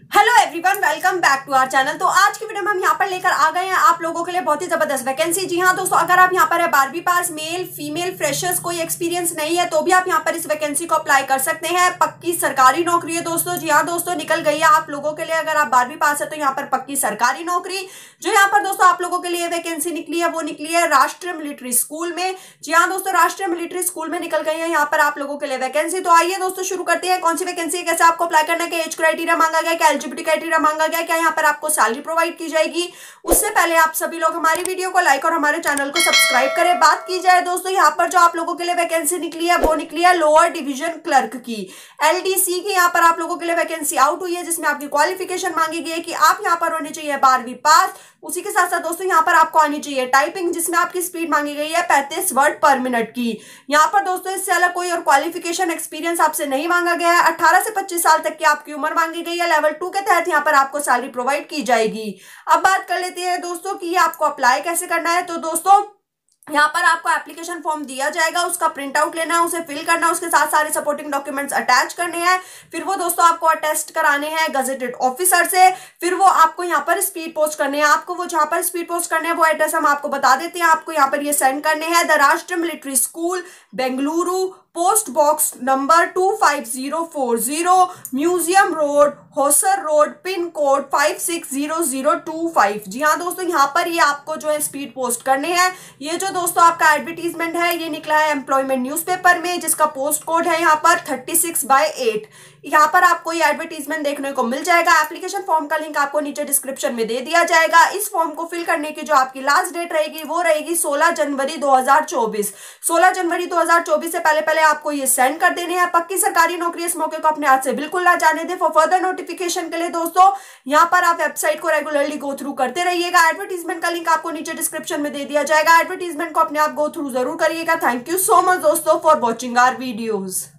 Hello everyone, welcome back to our channel. तो आज की वीडियो में हम यहाँ पर लेकर आ गए हैं आप लोगों के लिए बहुत ही जबरदस्त वैकेंसी। जी हाँ दोस्तों, अगर आप यहाँ पर है 12वीं पास, मेल फीमेल फ्रेशर्स, कोई एक्सपीरियंस नहीं है तो भी आप यहाँ पर इस वैकेंसी को अप्लाई कर सकते हैं। पक्की सरकारी नौकरी है दोस्तों। जी हाँ दोस्तों, निकल गई है आप लोगों के लिए। अगर आप 12वीं पास है तो यहाँ पर पक्की सरकारी नौकरी जो यहाँ पर दोस्तों आप लोगों के लिए वैकेंसी निकली है वो निकली है राष्ट्रीय मिलिट्री स्कूल में। जी हाँ दोस्तों, राष्ट्रीय मिलिट्री स्कूल में निकल गई है यहाँ पर आप लोगों के लिए वैकेंसी। तो आइए दोस्तों शुरू करते हैं। कौन सी वैकेंसी, कैसे आपको अप्लाई करना है, एज क्राइटेरिया मांगा गया, क्या एलिजिबिलिटी क्राइटेरिया मांगा गया, क्या यहाँ पर आपको सैलरी प्रोवाइड की जाएगी। उससे पहले आप सभी लोग हमारी वीडियो को लाइक और हमारे चैनल को सब्सक्राइब करें। बात की जाए दोस्तों यहाँ पर जो आप लोगों के लिए वैकेंसी निकली है वो निकली है लोअर डिवीजन क्लर्क की, एलडीसी की। यहाँ पर आप लोगों के लिए वैकेंसी आउट हुई है जिसमें आपकी क्वालिफिकेशन मांगी गई है कि आप यहाँ पर होने चाहिए 12वीं पास। उसी के साथ साथ दोस्तों यहाँ पर आपको आनी चाहिए टाइपिंग, जिसमें आपकी स्पीड मांगी गई है 35 वर्ड पर मिनट की। यहाँ पर दोस्तों इससे अलग कोई और क्वालिफिकेशन एक्सपीरियंस आपसे नहीं मांगा गया है। 18 से 25 साल तक की आपकी उम्र मांगी गई है। लेवल 2 के तहत यहाँ पर आपको सैलरी प्रोवाइड की जाएगी। अब बात कर लेते हैं दोस्तों कि आपको अप्लाई कैसे करना है। तो दोस्तों यहाँ पर आपको एप्लीकेशन फॉर्म दिया जाएगा, उसका प्रिंट आउट लेना है, उसे फिल करना है, उसके साथ सारे सपोर्टिंग डॉक्यूमेंट्स अटैच करने हैं। फिर वो दोस्तों आपको अटेस्ट कराने हैं गजेटेड ऑफिसर से। फिर वो आपको यहाँ पर स्पीड पोस्ट करने हैं। आपको वो जहाँ पर स्पीड पोस्ट करने हैं वो एड्रेस हम आपको बता देते हैं। आपको यहाँ पर ये सेंड करने हैं। The Rashtriya military school, Bengaluru, post box number 25040, museum road, Hosur road, pin code 560025। जी हाँ दोस्तों, यहाँ पर ये आपको जो है स्पीड पोस्ट करने हैं। ये जो दोस्तों आपका एडवर्टीजमेंट है ये निकला है एम्प्लॉयमेंट न्यूज़पेपर में, जिसका पोस्ट कोड है यहाँ पर 36/8। यहाँ पर आपको ये एडवर्टीजमेंट देखने को मिल जाएगा। एप्लीकेशन फॉर्म का लिंक आपको नीचे डिस्क्रिप्शन में दे दिया जाएगा। इस फॉर्म को फिल करने की जो आपकी लास्ट डेट रहेगी वो रहेगी 16 जनवरी 2024। 16 जनवरी 2024 से पहले पहले आपको ये सेंड कर देने हैं। पक्की सरकारी नौकरी, इस मौके को अपने हाथ से बिल्कुल ना जाने दे। फॉर फर्दर नोटिफिकेशन के लिए दोस्तों यहाँ पर आप वेबसाइट को रेगुलरली गो थ्रू करते रहिएगा। एडवर्टीजमेंट का लिंक आपको नीचे डिस्क्रिप्शन में दे दिया जाएगा। एडवर्टीजमेंट को अपने आप गो थ्रू जरूर करिएगा। थैंक यू सो मच दोस्तों फॉर वॉचिंग आवर वीडियोज।